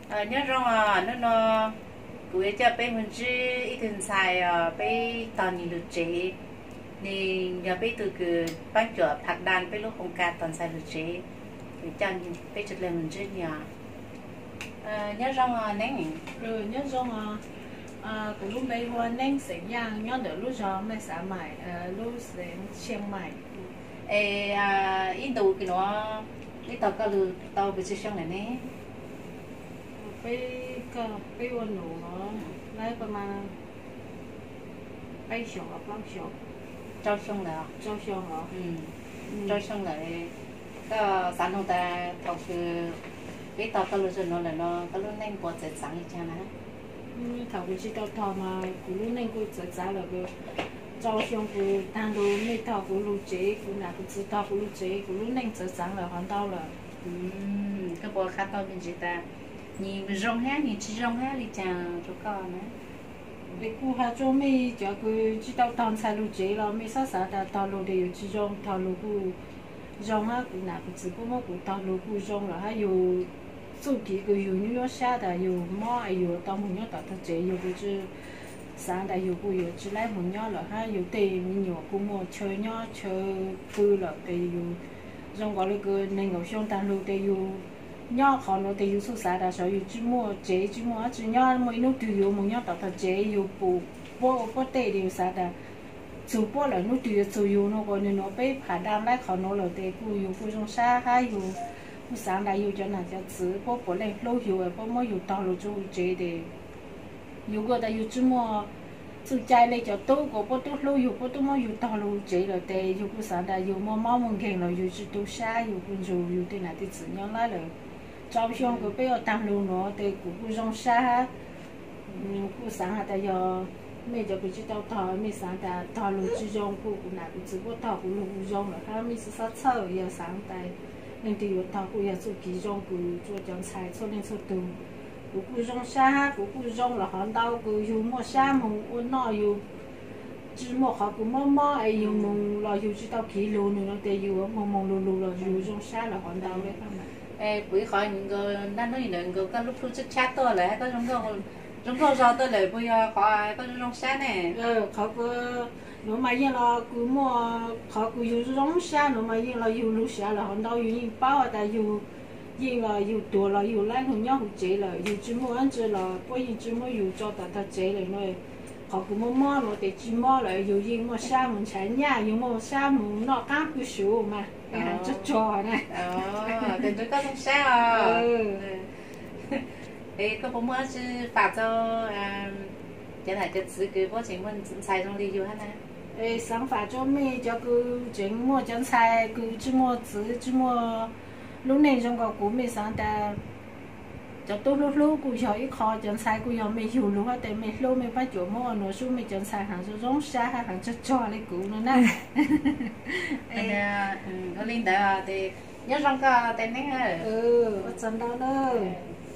nhớ rong nó cuối cho bé mình chỉ ít tiền xài bé toàn nhìn được chế nên giờ bé từ cái bán chỗ phạt đàn bé lúc không cả toàn xài được chế thì cho bé chụp lên mình chỉ nhờ nhớ rong nén rồi nhớ rong cũng lúc bây hoa nén sẽ nhang nhớ được lúc giờ mới xả mày lúc sẽ chiang mày ít đồ cái nó ít tàu cá lư tàu bị chết xong này nè bâyวันหนูเนาะได้ประมาณไปสองกับรอบสอง cho xong rồi เจ้าช่องเหรอ cho xong rồi có sản phẩm ta thầuคือcái tàu cá lư cho nó là nó cá lư nên bỏ chết sáng như thế nào thầu cái chỉ tao thò mà cũng lúc nên cũng chết giá là cái จ้าช่องกูทางดูไม่เท่ากูรู้เจ๊กูหนักกูซื้อเท่ากูรู้เจ๊กูรู้เน่งเจอสังเลยหันเท่าเลย cái bộ khát tao bên chị ta nhìn rong hết nhìn chỉ rong hết đi chàng chỗ con nữa đểกูหาโจไม่จะกูจีตาตอนใช้รู้เจ๊เราไม่ซาซาแต่ตอนรู้เดียวจีรองตอนรู้กูรองฮะกูหนักกูซื้อกูมั่วกูตอนรู้กูรองแล้วฮะอยู่สุดที่กูอยู่นิวยอร์กชาแต่อยู่มั่วอยู่ตอนมึงเนี่ยต่อเจ๊อยู่กูจะsáng đạiอยู่กูอยู่chỉ lấy một nhỏ là haอยู่tiền nhiềuกูmua chơi nhỏ chơi cư là tiềnอยู่trong gọi là cái nên ngồi xong tan lưu tiềnอยู่nhỏ họ nó tiềnอยู่số xã đã sởอยู่chỉ mua chế chỉ mua chỉ nhỏ mỗi lúc tiêuอยู่một nhỏ tạo thành chếอยู่bố tiền đều xã đã chủ bố là lúc tiêu chủอยู่nó còn nên nó bị phá đam lại họ nó là tiềnกูอยู่กูtrong xã haอยู่กูsáng đạiอยู่cho nênจะซื้อbố lên lâuอยู่bố mớiอยู่tao lưu chú chế đểอยู่ก็แต่อยู่จุ่มสุดใจเลยจะตู้ก็พอตู้รู้อยู่พอตู้มออยู่ต่อรู้เจเลยแต่อยู่กูสั่งได้อยู่มอมึงเก่งเลยอยู่จุดตู้ช้าอยู่กูอยู่ที่ไหนที่สื่อย้อนไล่เลยเจ้าช่วงก็ไปเอาตามรู้เนาะแต่กูร้องช้ากูสั่งแต่ยอไม่จะไปจุดต่อไม่สั่งแต่ต่อรู้จุดร้องกูหนักกูจุดว่าต่อกูรู้กูร้องเลยถ้ามีสิ่งสักเท่าอย่าสั่งแต่นั่นที่อยู่ต่อกูอย่าจุดกี่ร้องกูจุดจังใช้ช่วงนี้ช่วงตู้กูรองชากูรองละหันดาวกูอยู่มั่วชามึงอ้วนน้อยอยู่จีมั่วเขากูมั่วไอ้อยู่มึงเราอยู่จีดาวกี่โลนึงแต่อยู่มึงลูเราอยู่รองชาละหันดาวเลยข้างใน buổi khỏi những ngườiนั่นนู่นนี่người có lúc lúc chết chat tôi lại có trong câu sau tôi lại bây giờ khỏi có trong sáng này เขาก็หนูมายังเรากูมั่วเขากูอยู่รองชาหนูมายังเราอยู่ลูกชาละหันดาวอยู่ยิงเป้าแต่อยู่ยิงเราอยู่ตัวเราอยู่ไล่หุ่นย่อหุ่นเจ๋เลยอยู่จีมั่วอันเจเราพอยิงจีมั่วอยู่จอแต่เจ๋เลยหน่อยเขากูมั่วเราแต่จีมั่วเลยอยู่ยิงมั่วชามันใช้เนี่ยอยู่มั่วชามันนอกก้างกูสูงมาจะจอนะเป็นตัวก็ต้องแซ่có bố mới chứ phạt cho cái này cái sự cái bố chính mình xài trong đi vô hết nè sáng phạt cho mẹ cho cứ chính mua chân xài cứ chỉ mua lúc này trong cái cú mẹ sáng ta cho tôi lúc cú cho ít khó chân sai cú giờ mẹ hiểu lúc đó mẹ lúc mẹ bắt chỗ mua nó xuống mẹ chân sai hàng số giống xa hàng cho lấy cú nữa nè có linh đại thì nhớ trong cái tên này ở chân đó đó